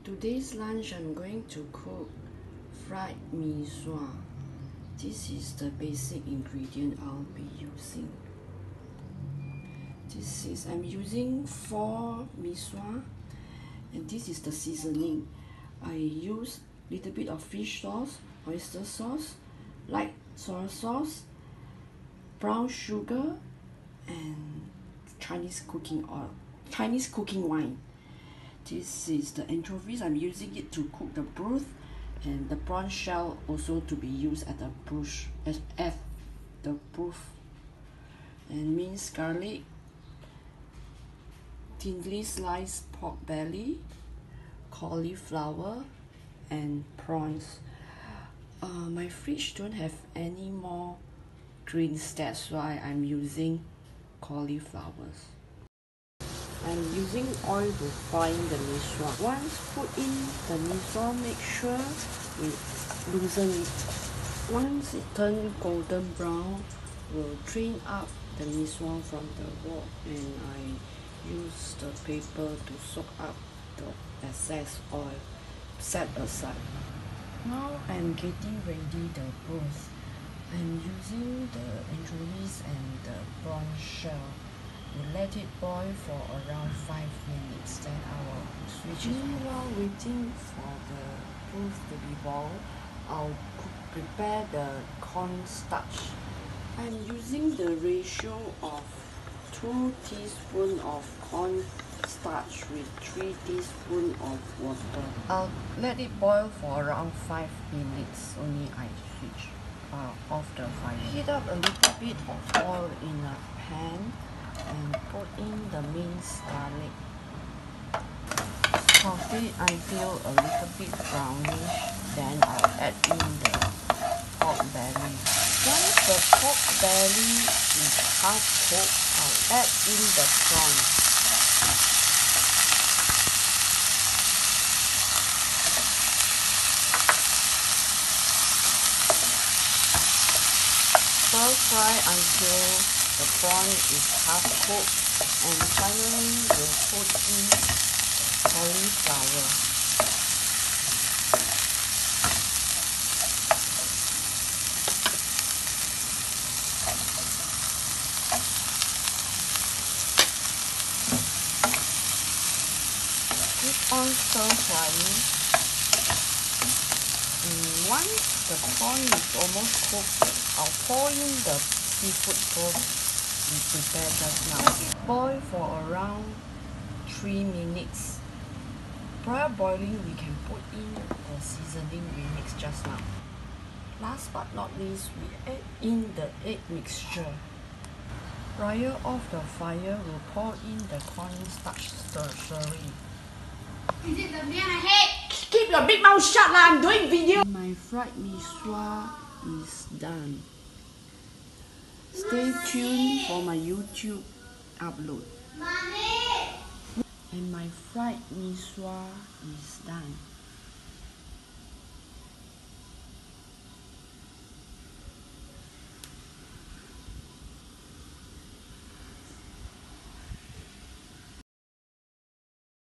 today's lunch I'm going to cook fried mee sua. This is the basic ingredient I'll be using. I'm using 4 mee sua, and this is the seasoning. I use little bit of fish sauce, oyster sauce, light soy sauce, brown sugar, and Chinese cooking oil, Chinese cooking wine. This is the anchovies. I'm using it to cook the broth, and the prawn shell also to be used at the broth. And minced garlic, thinly sliced pork belly, cauliflower, and prawns. My fridge don't have any more greens, that's why I'm using cauliflowers. I'm using oil to fry the mee sua. Once put in the mee sua, make sure you loosen it. Once it turns golden brown, we'll drain out the mee sua from the wok, and I use the paper to soak up the excess oil. Set aside. Now I'm getting ready the broth. I'm using the anchovies and the prawn shell. We let it boil for around 5 minutes, then I will switch it. While waiting for the broth to be boiled, I'll prepare the cornstarch. I'm using the ratio of 2 teaspoons of cornstarch with 3 teaspoons of water. I'll let it boil for around 5 minutes, only I switch off the fire. Heat up a little bit of oil in a pan and put in the minced garlic. Saute it until a little bit brownish, then I'll add in the pork belly. Once the pork belly is half cooked, I'll add in the prawns. Stir fry until the prawn is half cooked, and finally we'll put in cauliflower. Keep on stir frying. Once the prawn is almost cooked, I'll pour in the seafood broth we prepared just now. Let it boil for around 3 minutes. Prior boiling, we can put in the seasoning we mixed just now. Last but not least, we add in the egg mixture. Prior off the fire, we'll pour in the cornstarch slurry. Is it the man I hate? Keep your big mouth shut lah, I'm doing video. My fried mee sua is done. Stay tuned for my YouTube upload. Mommy! And my fried mee sua is done.